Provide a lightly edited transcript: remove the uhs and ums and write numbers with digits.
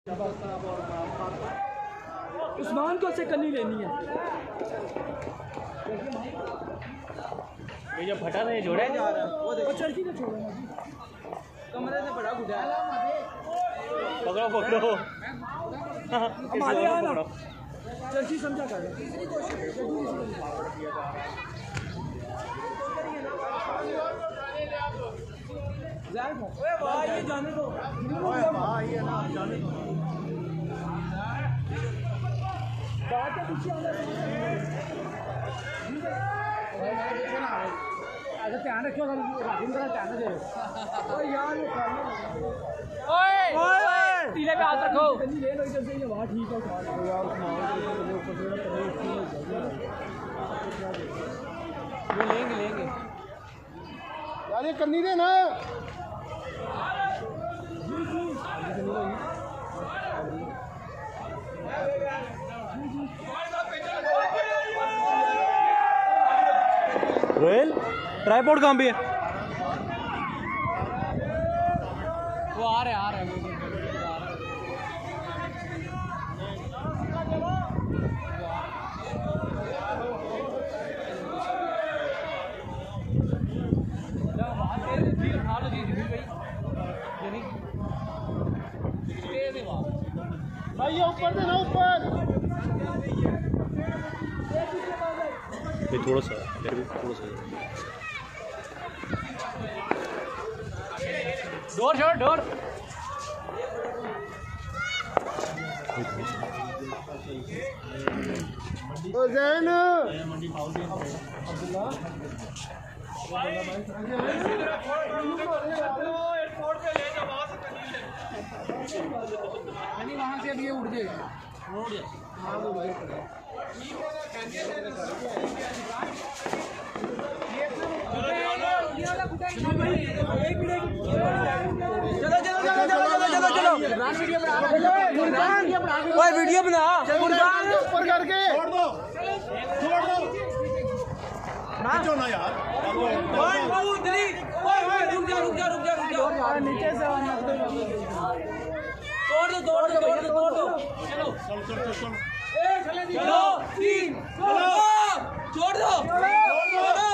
उस्मान को से कन्नी लेनी है। ये जो फटा नहीं जोड़ा जा रहा है वो चर्ची को छोड़ना जी, कमरे से बड़ा गुड़ा पकड़ो पकड़ो हमारे यहाँ ना चर्ची समझा कर जाने दो जाने दो अगर ध्यान रखो ध्यान दे यार टीले पे हाथ रखो ले लो इधर से ये वहाँ ठीक है यार ये लेंगे यार ये करनी दे ना रोयल ट्राइपॉड कहाँ पे है? वो आ रहे भाई ये ऊपर देना ऊपर ये थोड़ा सा डोर हुसैन वहाँ से अब ये उड़ जाएगा वीडियो बना ऊपर करके छोड़ दो ना यार नीचे से तोड़ दो चलो 1 2 3 छोड़ दो